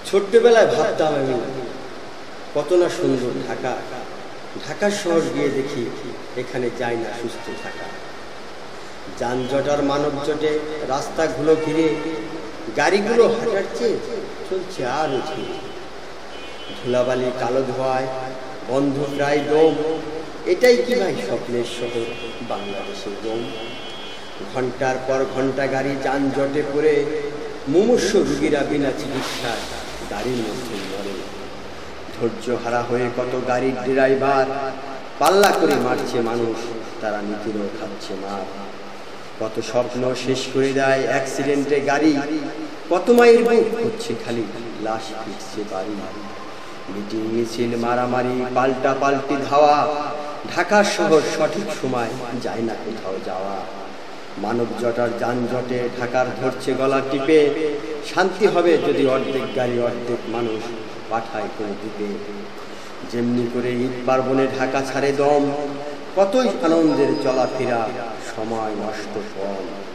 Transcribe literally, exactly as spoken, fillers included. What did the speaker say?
ছোট্টবেলায় ভাবতাম আমি কত না সুন্দর ঢাকা। ঢাকা শহর গিয়ে দেখি এখানে যায় না সুস্থ থাকা। যানজট আর মানব জটে রাস্তাগুলো ঘিরে গাড়িগুলো হাঁটার চেয়ে চলছে আরো ধীরে। ধুলাবালি কালো ধোঁয়ায় বন্ধ প্রায় দম, এটাই কি ভাই স্বপ্নের শহর বাংলাদেশের দম? ঘন্টার পর ঘন্টা গাড়ি যানজটে পড়ে মুমূর্ষ রুগীরা বিনা চিকিৎসায় গাড়ির মধ্যে মরে। ধৈর্য হারা হয়ে কত গাড়ির ড্রাইভার পাল্লা করে মারছে মানুষ, তারা নীতিরও খাচ্ছে মার। কত স্বপ্ন শেষ করে দেয় অ্যাক্সিডেন্টে গাড়ি, কত মায়ের বুক হচ্ছে খালি লাশ ফিরছে বাড়ি। মিটিং মিছিল মারামারি পাল্টা পাল্টি ধাওয়া, ঢাকা শহর সঠিক সময় যায় না কোথাও যাওয়া। মানব জটার যানজটে ঢাকার ধরছে গলা টিপে, শান্তি হবে যদি অর্ধেক গাড়ি অর্ধেক মানুষ পাঠায় করে দিতে। যেমনি করে ঈদ পার্বণে ঢাকা ছাড়ে দম, কতই আনন্দের চলাফেরা সময় নষ্ট কম।